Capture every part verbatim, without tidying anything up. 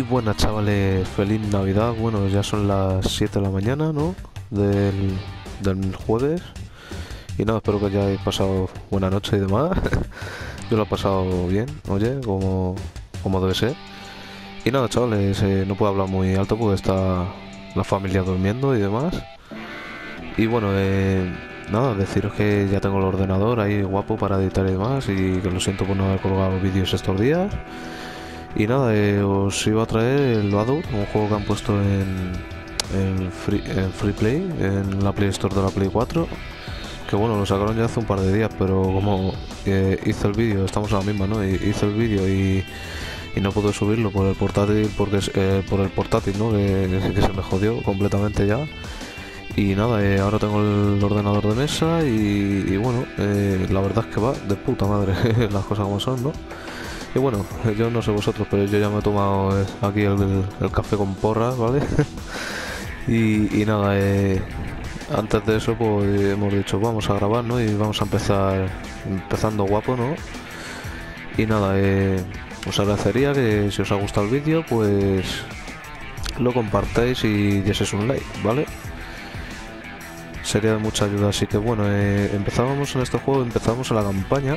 buenas chavales, feliz Navidad. Bueno, ya son las siete de la mañana, ¿no? Del, del jueves. Y nada, espero que hayáis pasado buena noche y demás. Yo lo he pasado bien, oye, como, como debe ser. Y nada, chavales, eh, no puedo hablar muy alto porque está la familia durmiendo y demás. Y bueno, eh, nada, deciros que ya tengo el ordenador ahí guapo para editar y demás. Y que lo siento por no haber colgado vídeos estos días. Y nada, eh, os iba a traer el Adult, un juego que han puesto en, en, free, en Free Play, en la Play Store de la Play cuatro. Que bueno, lo sacaron ya hace un par de días, pero como eh, hice el vídeo, estamos a la misma, ¿no? Y hice el vídeo y, y no pude subirlo por el portátil, porque eh, por el portátil, ¿no? Que, que se me jodió completamente ya. Y nada, eh, ahora tengo el ordenador de mesa y, y bueno, eh, la verdad es que va de puta madre las cosas como son, ¿no? Y bueno, yo no sé vosotros, pero yo ya me he tomado eh, aquí el, el café con porras, ¿vale? y, y nada, eh, antes de eso pues hemos dicho vamos a grabar, ¿no? Y vamos a empezar empezando guapo, ¿no? Y nada, eh, os agradecería que si os ha gustado el vídeo pues lo compartáis y dieseis un like, ¿vale? Sería de mucha ayuda, así que bueno, eh, empezábamos en este juego, empezamos en la campaña.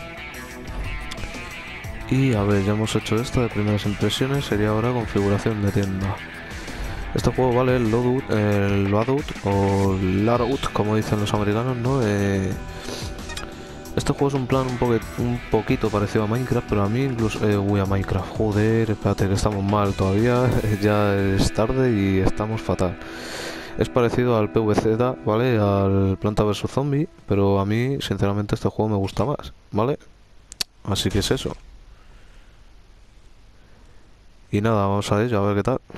Y a ver, ya hemos hecho esto de primeras impresiones, sería ahora configuración de tienda. Este juego vale el Loadout, el Loadout o Loadout, como dicen los americanos, ¿no? Eh, este juego es un plan un, poque, un poquito parecido a Minecraft, pero a mí incluso... Eh, uy, a Minecraft, joder, espérate que estamos mal todavía, ya es tarde y estamos fatal. Es parecido al PvZ, ¿vale? Al Planta versus. Zombie, pero a mí, sinceramente, este juego me gusta más, ¿vale? Así que es eso. Y nada, vamos a ello, a ver qué tal.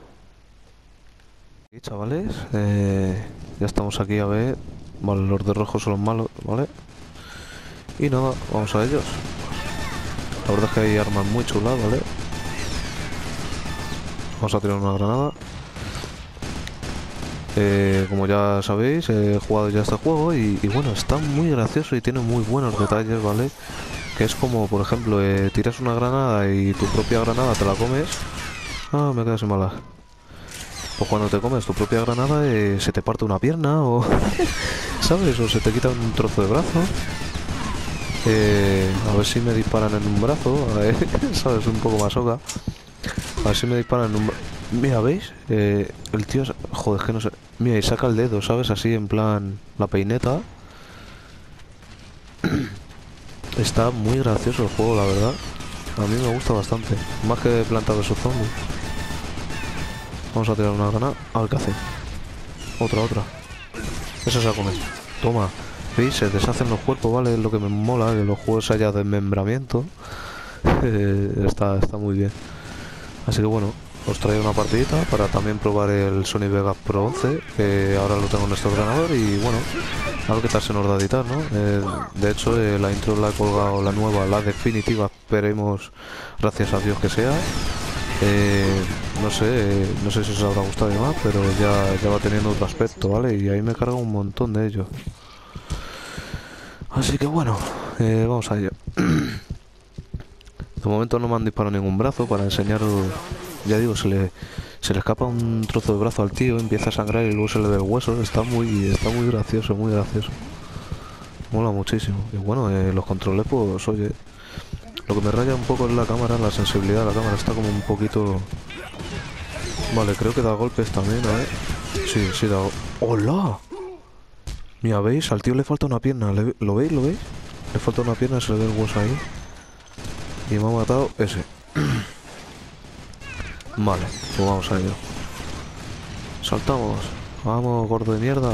Y chavales, eh, ya estamos aquí a ver. Vale, los de rojo son los malos, ¿vale? Y nada, vamos a ellos. La verdad es que hay armas muy chulas, ¿vale? Vamos a tirar una granada. Eh, como ya sabéis, he jugado ya este juego y, y bueno, está muy gracioso y tiene muy buenos detalles, ¿vale? Que es como, por ejemplo, eh, tiras una granada y tu propia granada te la comes. Ah, me quedo sin balas. Pues cuando te comes tu propia granada eh, se te parte una pierna o... ¿sabes? O se te quita un trozo de brazo. Eh, a ver si me disparan en un brazo. A ver, ¿sabes? Un poco más oca. A ver si me disparan en un brazo. Mira, ¿veis? Eh, el tío... Joder, es que no sé... Mira, y saca el dedo, ¿sabes? Así en plan... La peineta. Está muy gracioso el juego, la verdad. A mí me gusta bastante. Más que Planta versus. Zombie. Vamos a tirar una granada. A ver qué hace. Otra, otra. Esa se la come. Toma. ¿Veis? Se deshacen los cuerpos, ¿vale? Es lo que me mola, que los juegos haya desmembramiento. está, está muy bien. Así que bueno, os traigo una partidita para también probar el Sony Vegas Pro once, que ahora lo tengo en este ordenador y bueno, a ver qué tal se nos da a editar, ¿no? Eh, de hecho, eh, la intro la he colgado, la nueva, la definitiva, esperemos, gracias a Dios que sea. Eh, no sé, eh, no sé si os habrá gustado y demás, pero ya, ya va teniendo otro aspecto, ¿vale? Y ahí me carga un montón de ellos. Así que bueno, eh, vamos a ello. De momento no me han disparado ningún brazo para enseñaros. Ya digo, se le, se le escapa un trozo de brazo al tío, empieza a sangrar y luego se le ve el hueso. Está muy, está muy gracioso, muy gracioso. Mola muchísimo. Y bueno, eh, los controles, pues oye, lo que me raya un poco es la cámara, la sensibilidad de la cámara. Está como un poquito... Vale, creo que da golpes también, a ver. Sí, sí da golpes. ¡Hola! Mira, ¿veis? Al tío le falta una pierna. ¿Le... ¿Lo veis? ¿Lo veis? Le falta una pierna, se le ve el hueso ahí. Y me ha matado ese. Vale, pues vamos a ello. Saltamos. Vamos, gordo de mierda.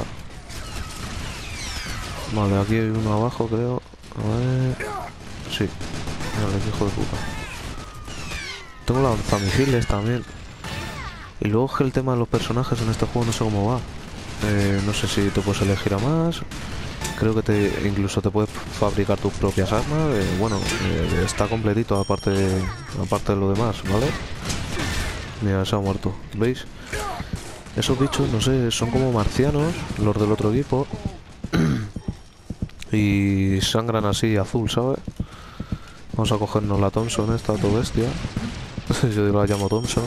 Vale, aquí hay uno abajo, creo. A ver... Sí. Vale, qué hijo de puta. Tengo lanzamisiles también. Y luego es que el tema de los personajes en este juego no sé cómo va. Eh, no sé si te puedes elegir a más. Creo que te incluso te puedes fabricar tus propias armas. Eh, bueno, eh, está completito aparte de, aparte de lo demás, ¿vale? Mira, se ha muerto. ¿Veis? Esos bichos, no sé, son como marcianos, los del otro equipo. Y sangran así azul, ¿sabes? Vamos a cogernos la Thompson esta, todo bestia. Yo la llamo Thompson.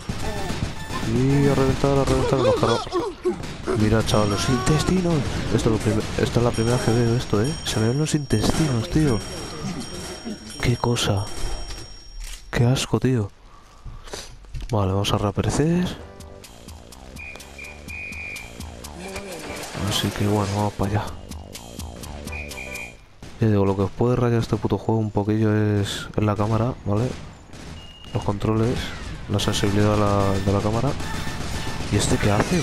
Y a reventar, a reventar, los carros. Mira, chaval, los intestinos. Esto es, lo prim- esto es la primera vez que veo esto, ¿eh? Se me ven los intestinos, tío. Qué cosa. Qué asco, tío. Vale, vamos a reaparecer. Así que bueno, vamos para allá. Ya digo, lo que os puede rayar este puto juego un poquillo es en la cámara, ¿vale? Los controles, la sensibilidad de la, de la cámara. ¿Y este qué hace?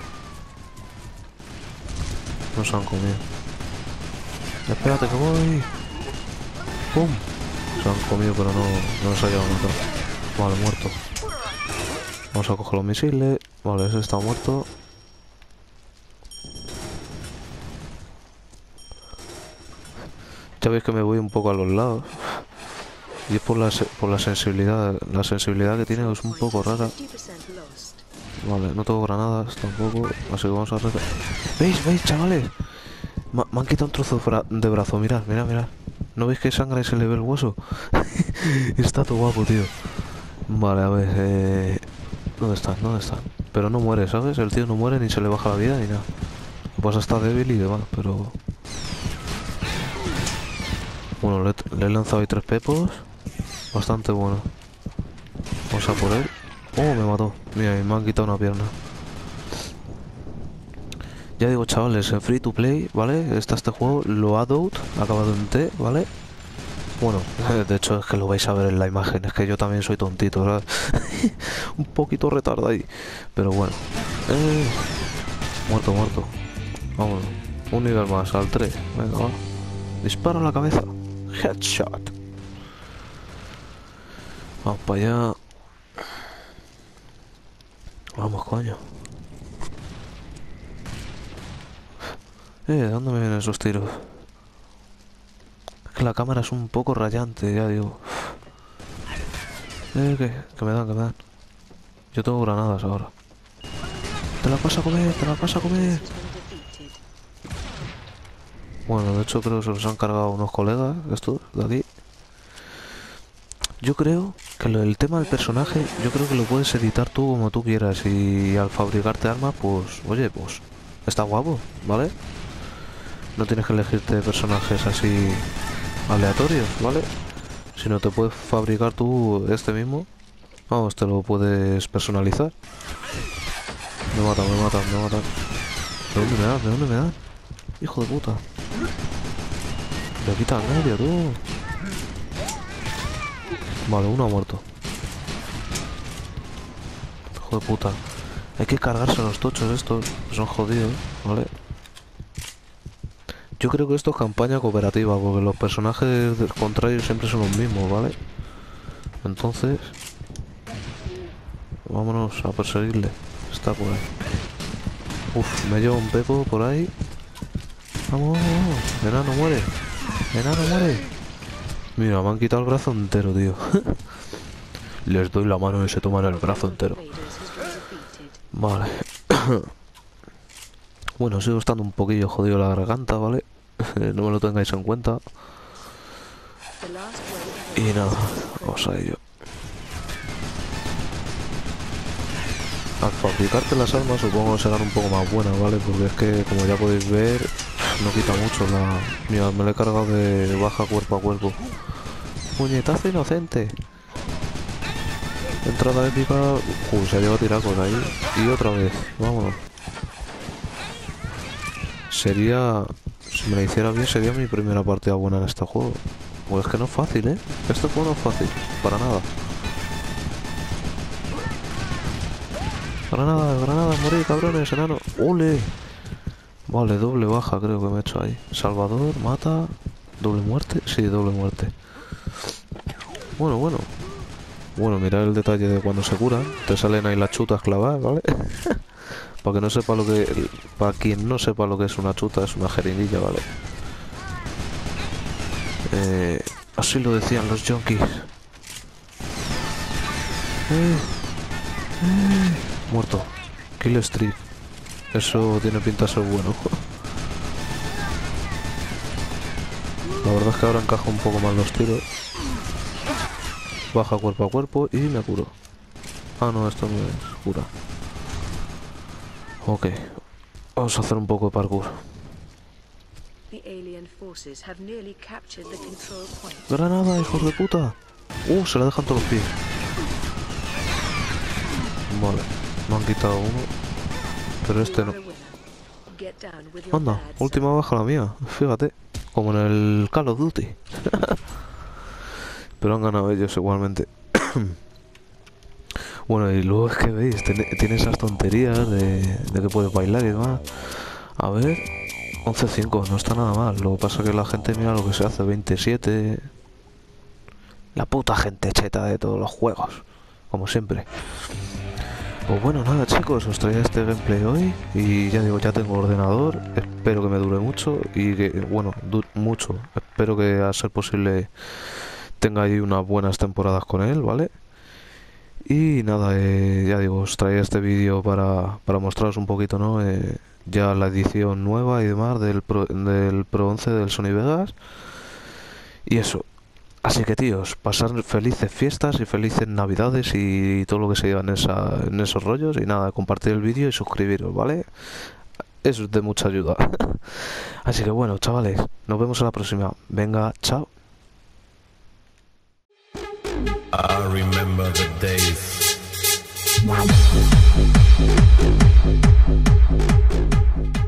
No se han comido. Espérate que voy. ¡Pum! Se han comido pero no, no nos ha llegado a matar. Vale, muerto. Vamos a coger los misiles. Vale, ese está muerto. Ya veis que me voy un poco a los lados. Y es por la, por la sensibilidad. La sensibilidad que tiene es un poco rara. Vale, no tengo granadas tampoco. Así que vamos a hacer... ¿Veis? ¿Veis, chavales? Ma me han quitado un trozo de brazo. Mirad, mirad, mirad. ¿No veis que sangra y se le ve el hueso? Está todo guapo, tío. Vale, a ver, eh... ¿dónde están? ¿Dónde están? Pero no muere, ¿sabes? El tío no muere ni se le baja la vida ni nada. Pues está débil y demás, pero... Bueno, le, le he lanzado ahí tres pepos. Bastante bueno. Vamos a por él. Oh, me mató. Mira, y me han quitado una pierna. Ya digo, chavales, en free to play, ¿vale? Está este juego, Loadout, acabado en T, ¿vale? Bueno, de hecho es que lo vais a ver en la imagen. Es que yo también soy tontito, ¿verdad? Un poquito retardo ahí. Pero bueno. Eh, muerto, muerto. Vámonos. Un nivel más, al tres. Venga, va. Disparo a la cabeza. Headshot. Vamos para allá. Vamos, coño. Eh, ¿de dónde me vienen esos tiros? Es que la cámara es un poco rayante, ya digo. Eh, que, que me dan, que me dan. Yo tengo granadas ahora. Te la vas a comer, te la vas a comer. Bueno, de hecho creo que se los han cargado unos colegas, estos de aquí. Yo creo que lo, el tema del personaje, yo creo que lo puedes editar tú como tú quieras. Y al fabricarte armas, pues, oye, pues, está guapo, ¿vale? No tienes que elegirte personajes así aleatorios, ¿vale? Sino te puedes fabricar tú este mismo. Vamos, te lo puedes personalizar. Me matan, me matan, me matan. ¿De dónde me dan? ¿De dónde me dan? Hijo de puta. Le quita el medio, tú. Vale, uno ha muerto. Hijo de puta. Hay que cargarse a los tochos estos. Son jodidos, ¿vale? Yo creo que esto es campaña cooperativa, porque los personajes contrarios siempre son los mismos, ¿vale? Entonces... vámonos a perseguirle. Está por ahí. Uf, me llevo un pepo por ahí. Vamos, vamos. Enano muere. Enano muere. Mira, me han quitado el brazo entero, tío. Les doy la mano y se toman el brazo entero. Vale. Bueno, sigo estando un poquillo jodido la garganta, ¿vale? No me lo tengáis en cuenta. Y nada, vamos a ello. Al fabricarte las armas supongo que serán un poco más buenas, ¿vale? Porque es que, como ya podéis ver, no quita mucho la... Mira, me lo he cargado de baja cuerpo a cuerpo. Puñetazo inocente. Entrada épica... Uy, se ha llevado a tirar por ahí. Y otra vez, vámonos. Sería... Si me la hiciera bien, sería mi primera partida buena en este juego. Pues es que no es fácil, ¿eh? Este juego no es fácil, para nada. Granadas, granadas, morir, cabrones, enano. ¡Ole! Vale, doble baja creo que me he hecho ahí. Salvador, mata. ¿Doble muerte? Sí, doble muerte. Bueno, bueno. Bueno, mirad el detalle de cuando se curan. Te salen ahí las chutas clavadas, ¿vale? Para que no sepa lo que... Para quien no sepa lo que es una chuta, es una jeringuilla, ¿vale? Eh, así lo decían los junkies. Eh, eh. Muerto. Kill Streak. Eso tiene pinta de ser bueno. La verdad es que ahora encaja un poco más los tiros. baja cuerpo a cuerpo y me curo. Ah, no, esto me cura. Ok, vamos a hacer un poco de parkour. ¡Granada, hijos de puta! ¡Uh, se la dejan todos los pies! Vale, me han quitado uno. Pero este no. Anda, última baja la mía. Fíjate, como en el Call of Duty. Pero han ganado ellos igualmente. Bueno, y luego es que veis, tiene, tiene esas tonterías de, de que puedes bailar y demás. A ver, once cinco, no está nada mal. Lo que pasa es que la gente mira lo que se hace, veintisiete. La puta gente cheta de todos los juegos, como siempre. Pues bueno, nada chicos, os traía este gameplay hoy. Y ya digo, ya tengo ordenador. Espero que me dure mucho. Y que, bueno, du mucho. Espero que a ser posible tenga ahí unas buenas temporadas con él, ¿vale? Y nada, eh, ya digo, os traía este vídeo para, para mostraros un poquito, ¿no? Eh, ya la edición nueva y demás del Pro, del Pro once del Sony Vegas. Y eso. Así que tíos, pasar felices fiestas y felices navidades y todo lo que se lleva en, esa, en esos rollos. Y nada, compartir el vídeo y suscribiros, ¿vale? Eso es de mucha ayuda. Así que bueno, chavales, nos vemos en la próxima. Venga, chao. I remember the days.